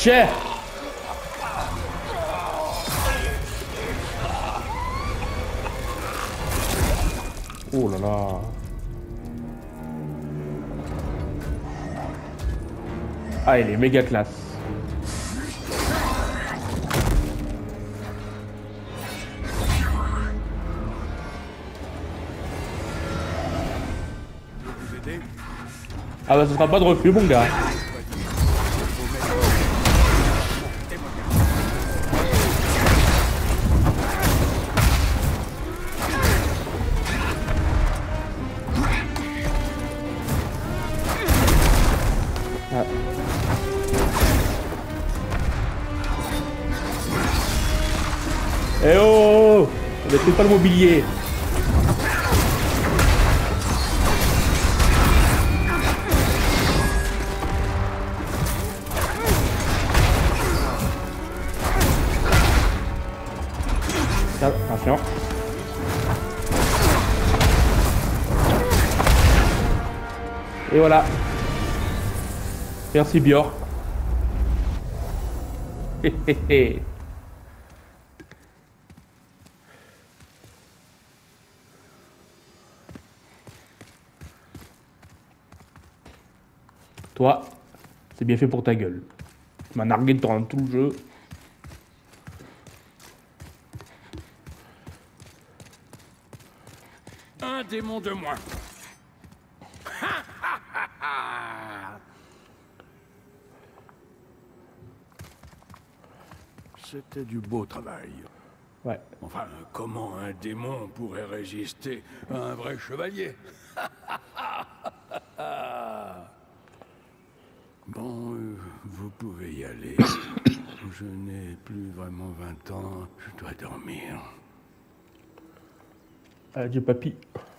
cher. Oh là là. Ah, il est méga classe. Ah bah, ce sera pas de refus, mon gars. Ah. Eh oh, on détruit pas le mobilier. Attention. Et voilà. Merci Björk. Toi, c'est bien fait pour ta gueule. Tu m'as nargué durant tout le jeu. Un démon de moins. C'était du beau travail. Ouais. Enfin, comment un démon pourrait résister à un vrai chevalier? Bon, vous pouvez y aller. Je n'ai plus vraiment 20 ans. Je dois dormir. Adieu papy.